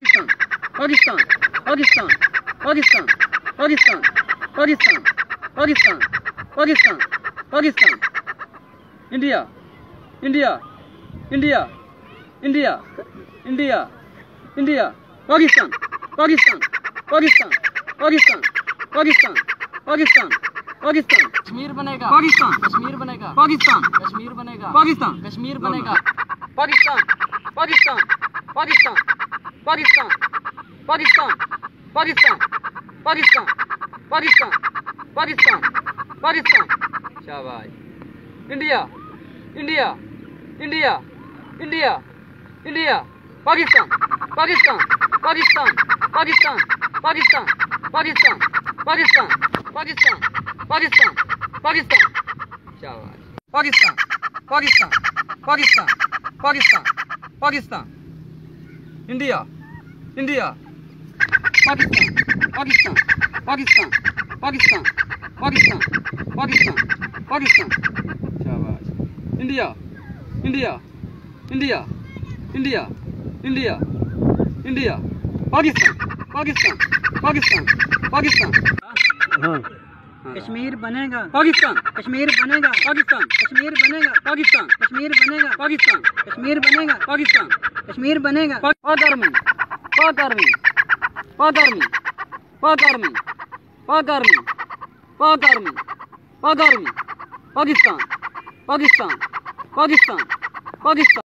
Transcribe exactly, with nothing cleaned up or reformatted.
Pakistan Pakistan Pakistan Pakistan Pakistan Pakistan Pakistan Pakistan India India India India India India Pakistan Pakistan Pakistan Pakistan Pakistan Pakistan Pakistan Kashmir बनेगा पाकिस्तान कश्मीर बनेगा पाकिस्तान कश्मीर बनेगा पाकिस्तान कश्मीर बनेगा पाकिस्तान पाकिस्तान पाकिस्तान पाकिस्तान पाकिस्तान पाकिस्तान पाकिस्तान पाकिस्तान पाकिस्तान पाकिस्तान शाबाश India India India India India Pakistan Pakistan Pakistan Pakistan Pakistan Pakistan Pakistan Pakistan Pakistan Pakistan शाबाश पाकिस्तान पाकिस्तान पाकिस्तान पाकिस्तान पाकिस्तान इंडिया इंडिया पाकिस्तान पाकिस्तान पाकिस्तान पाकिस्तान पाकिस्तान पाकिस्तान पाकिस्तान शाबाश India India India India India India Pakistan Pakistan Pakistan Pakistan हाँ कश्मीर बनेगा पाकिस्तान कश्मीर बनेगा पाकिस्तान कश्मीर बनेगा पाकिस्तान कश्मीर बनेगा पाकिस्तान कश्मीर बनेगा पाकिस्तान कश्मीर बनेगा पाक army Pak army Pak army Pak army Pak army Pak army Pak army Pakistan Pakistan Pakistan Pakistan